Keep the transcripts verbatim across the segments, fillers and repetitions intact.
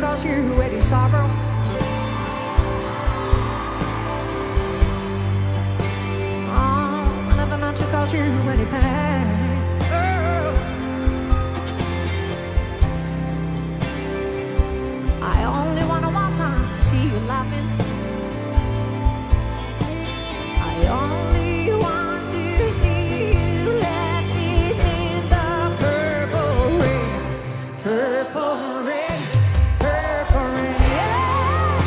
cause you any sorrow. Oh, I never meant to cause you any pain. Oh. I only wanna one time to see you laughing. I only want to see you laughing in the purple rain. Purple rain, purple rain, yeah.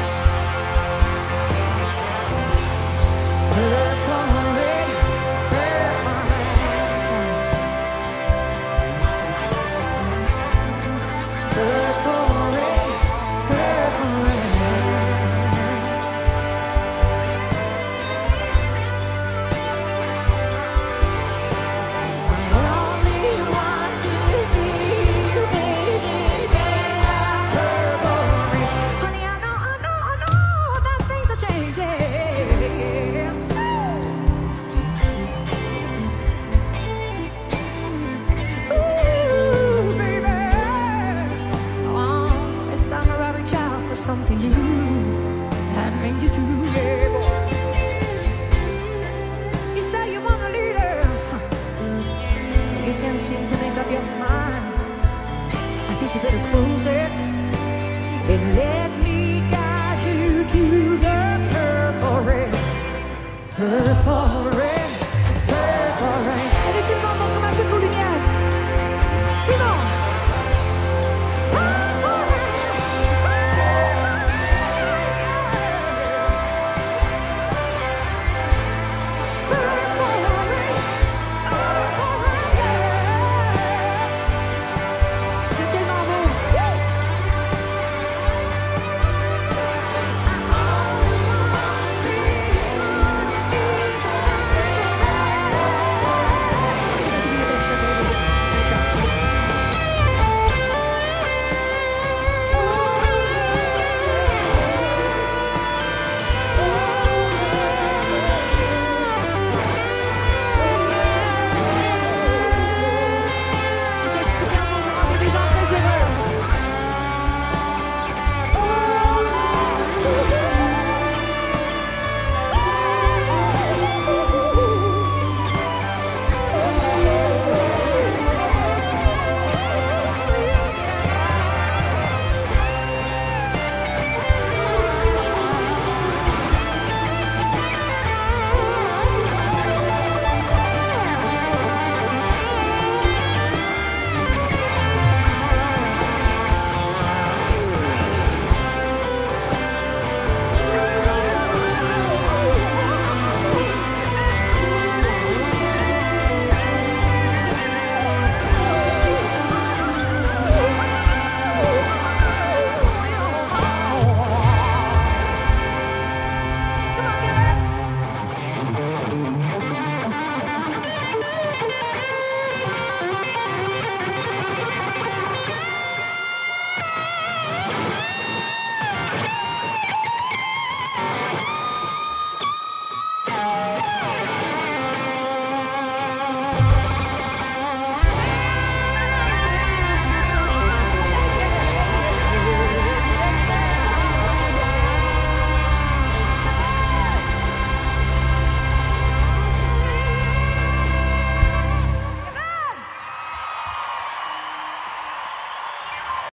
Purple rain, purple rain. Purple rain, purple rain. I only want to see you, baby, in the purple rain. Honey, I know, I know, I know that things are changing. Ooh, baby. Oh, it's time to reach out for something new. That means you do, yeah, boy. You say you want a leader, huh? You can't seem to make up your mind. I think you better close it and let me guide you to the purple rain. Purple rain.